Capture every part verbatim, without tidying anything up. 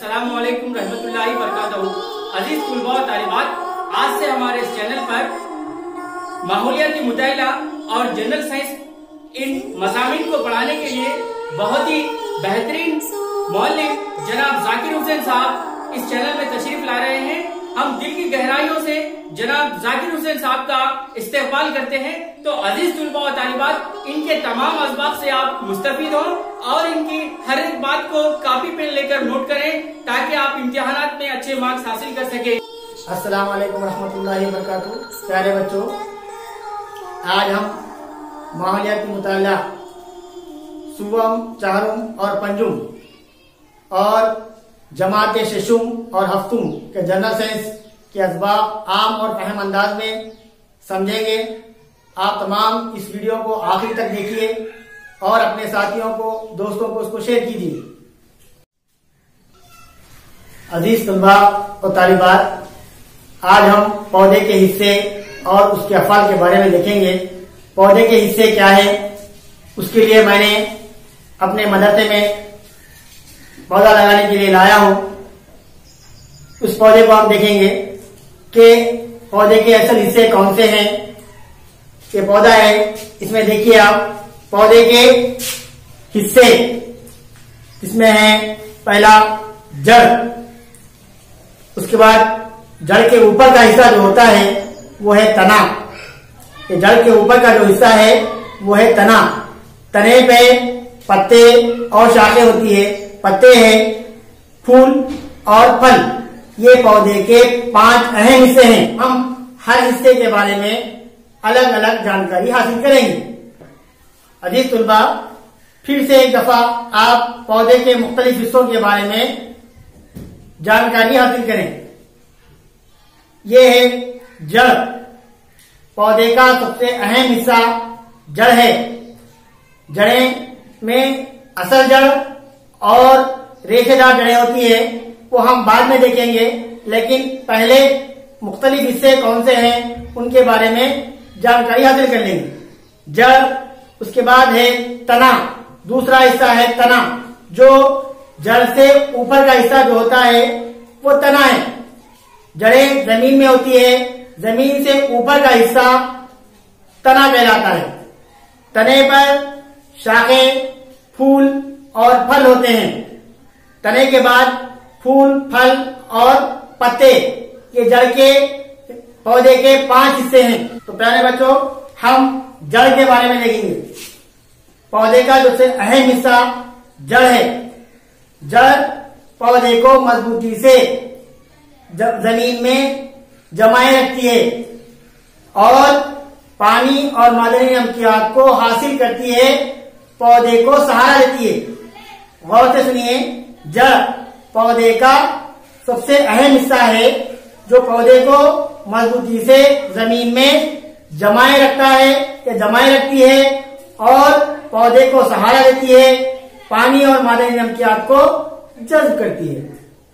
अस्सलामु अलैकुम रहमतुल्लाहि बरकातहू। अजीज तुलबा और तालिबात, आज से हमारे इस चैनल पर माहौलियाती मुताला और जनरल साइंस इन मज़ामीन को पढ़ाने के लिए बहुत ही बेहतरीन मौलिम जनाब जाकिर हुसैन साहब इस चैनल में तशरीफ ला रहे हैं। हम दिल की गहराइयों से जनाब जाकिर हुसैन साहब का इस्तेकबाल करते हैं। तो अजीज तुलबा और तालिबात, इनके तमाम असबाब से आप मुस्तफीद हो और इनकी हर एक बात को कॉपी पेन लेकर नोट करें ताकि आप इम्तिहानात में अच्छे मार्क्स हासिल कर सके। अस्सलाम वालेकुम रहमतुल्लाहि व बरकातहू। प्यारे बच्चों, आज हम माहौलियाती मुताला सुबम, चाहरुम और पंजुम और जमात शशुम और हफ्तुम के जनरल साइंस के असबाब आम और फहम अंदाज में समझेंगे। आप तमाम इस वीडियो को आखिरी तक देखिए और अपने साथियों को, दोस्तों को उसको शेयर कीजिए। अजीज तलबा और तालिबात, आज हम पौधे के हिस्से और उसके अफाल के बारे में देखेंगे। पौधे के हिस्से क्या है, उसके लिए मैंने अपने मदरसे में पौधा लगाने के लिए लाया हूं। उस पौधे को हम देखेंगे कि पौधे के असल हिस्से कौन से हैं। ये पौधा है, इसमें देखिए आप पौधे के हिस्से, इसमें है पहला जड़, उसके बाद जड़ के ऊपर का हिस्सा जो होता है वो है तना। ये जड़ के ऊपर का जो हिस्सा है वो है तना। तने पे पत्ते और शाखें होती है, पत्ते हैं, फूल और फल। ये पौधे के पांच अहम हिस्से हैं। हम हर हिस्से के बारे में अलग अलग जानकारी हासिल करेंगे। अजीज तुलबा, फिर से एक दफा आप पौधे के मुख्तलिफ हिस्सों के बारे में जानकारी हासिल करें। ये है जड़। पौधे का सबसे अहम हिस्सा जड़ है। जड़ें में असल जड़ और रेशेदार जड़ें होती है, वो हम बाद में देखेंगे, लेकिन पहले मुख्तलिफ हिस्से कौन से हैं उनके बारे में जानकारी हासिल कर लेंगे। जड़, उसके बाद है तना, दूसरा हिस्सा है तना। जो जड़ से ऊपर का हिस्सा जो होता है वो तना है। जड़ें जमीन में होती है, जमीन से ऊपर का हिस्सा तना कहलाता है। तने पर शाखें, फूल और फल होते हैं। तने के बाद फूल, फल और पत्ते, ये जड़ के पौधे के पांच हिस्से हैं। तो प्यारे बच्चों, हम जड़ के बारे में देखेंगे। पौधे का सबसे अहम हिस्सा जड़ है। जड़ पौधे को मजबूती से जमीन में जमाए रखती है और पानी और मादनी अमकियात को हासिल करती है, पौधे को सहारा देती है। गौर से सुनिए, जड़ पौधे का सबसे अहम हिस्सा है जो पौधे को मजबूती से जमीन में जमाए रखता है या जमाए रखती है और पौधे को सहारा देती है, पानी और मादनी नमकियात को जज्ब करती है।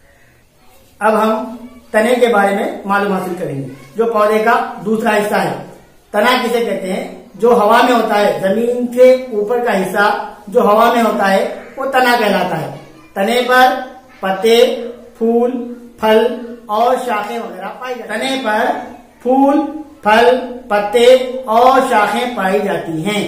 अब हम तने के बारे में मालूम हासिल करेंगे, जो पौधे का दूसरा हिस्सा है। तना किसे कहते हैं? जो हवा में होता है, जमीन के ऊपर का हिस्सा जो हवा में होता है वो तना कहलाता है। तने पर पत्ते, फूल, फल और शाखें वगैरह पाई जाती हैं। तने पर फूल, फल, पत्ते और शाखें पाई जाती हैं।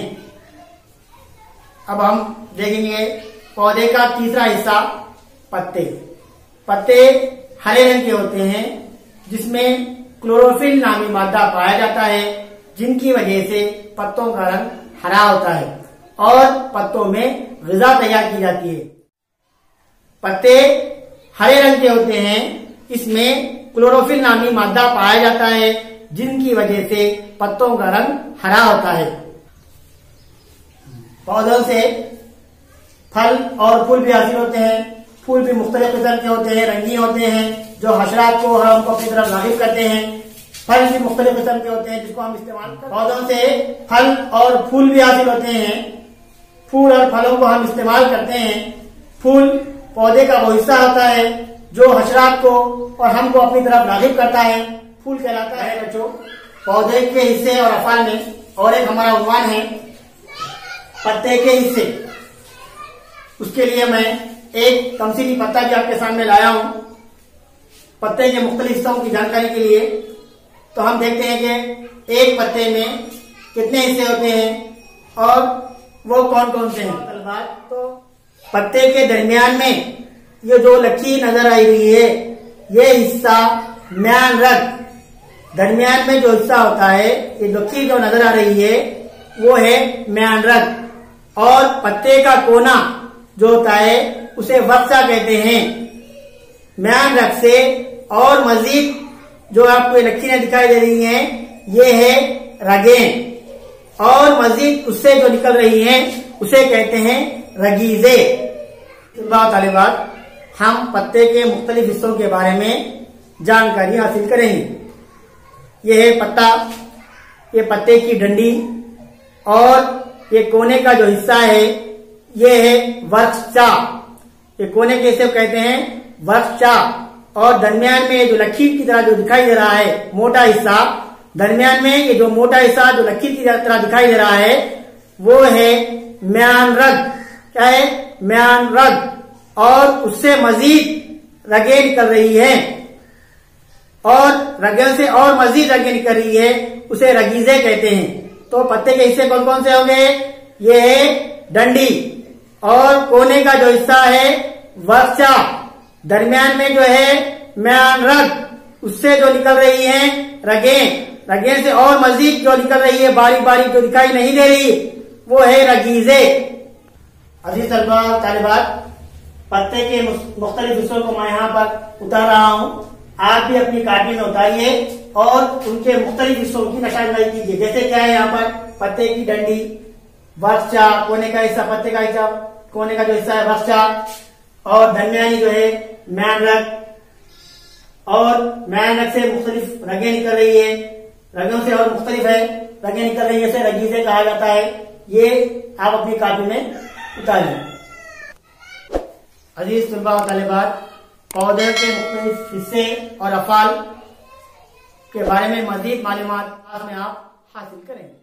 अब हम देखेंगे पौधे का तीसरा हिस्सा, पत्ते। पत्ते हरे रंग के होते हैं, जिसमें क्लोरोफिल नामी मादा पाया जाता है, जिनकी वजह से पत्तों का रंग हरा होता है और पत्तों में ग़िज़ा तैयार की जाती है। पत्ते हरे रंग के होते हैं, इसमें क्लोरोफिल नामी मादा पाया जाता है, जिनकी वजह से पत्तों का रंग हरा होता है। पौधों से फल और फूल भी हासिल होते हैं। फूल भी मुख्तलिफ किस्म के होते हैं, रंगीन होते हैं, जो हशरात को हम अपनी तरफ राग़िब करते हैं। फल भी मुख्तलिफ किस्म के होते हैं जिसको हम इस्तेमाल करते हैं। पौधों से फल और फूल भी हासिल होते हैं। फूल और फलों को हम इस्तेमाल करते हैं। फूल पौधे का वो हिस्सा होता है जो हशरात को और हमको अपनी तरफ राग़िब करता है, फूल कहलाता है। बच्चों, पौधे के हिस्से और अफाल में और एक हमारा उन्वान है, पत्ते के हिस्से। उसके लिए मैं एक तमसीली पत्ता भी आपके सामने लाया हूँ पत्ते के मुख्तलिफ हिस्सों की जानकारी के लिए। तो हम देखते हैं कि एक पत्ते में कितने हिस्से होते हैं और वो कौन कौन से हैं। तो पत्ते के दरमियान में ये जो लकीर नजर आई हुई है ये हिस्सा म्यान रग, दरमियान में जो हिस्सा होता है ये लकीर जो नजर आ रही है वो है म्यान रग। और पत्ते का कोना जो होता है उसे वक्सा कहते हैं। म्यान रग से और मजीद जो आपको ये लकीरें दिखाई दे रही हैं ये है रगें, और मजीद उससे जो निकल रही हैं उसे कहते हैं रगीजे। तालिबात हम पत्ते के मुख्तलिफ हिस्सों के बारे में जानकारी हासिल करेंगे। ये है पत्ता, ये पत्ते की डंडी, और ये कोने का जो हिस्सा है ये है वृक्षा। ये कोने के हिस्से कहते हैं वृक्षा। और दरमियान में जो लकीर की तरह जो दिखाई दे रहा है मोटा हिस्सा, दरमियान में ये जो मोटा हिस्सा जो लकीर की तरह दिखाई दे रहा है वो है म्यान रग। क्या है? म्यान रग। और उससे मजीद रगें निकल रही हैं, और रगें से और मजीद रगें निकल रही है उसे रगीजे कहते हैं। तो पत्ते के हिस्से कौन कौन से होंगे? ये है डंडी, और कोने का जो हिस्सा है वृक्षा, दरमियान में जो है म्यान रग, उससे जो निकल रही है रगें, रगें से और मजीद जो निकल रही है बारीक बारीक जो दिखाई नहीं दे रही वो है रगीजे। अजीज तलबा तालिबात, पत्ते के मुख्तलिफ हिस्सों को मैं यहाँ पर उतार रहा हूँ। आप भी अपनी कॉपी में उतारिए और उनके मुख्तलिफ हिस्सों की नशानदाही कीजिए। जैसे क्या है यहाँ पर पत्ते की डंडी, वृक्षा, कोने का हिस्सा, पत्ते का हिस्सा, कोने का जो हिस्सा है वृक्षा, और दरमियानी जो है म्यान रग, और म्यान रग से मुख्तलिफ रगें निकल रही है, रगों से और मुख्तलिफ है रगें निकल रही है, इसे रगीजे कहा जाता है। ये आप अपनी कॉपी में उतारिए। अजीज तलबा व तालिबात, पौधे के मुख्तलिफ हिस्से और अफाल के बारे में मजीद मालूमात में आप हासिल करेंगे।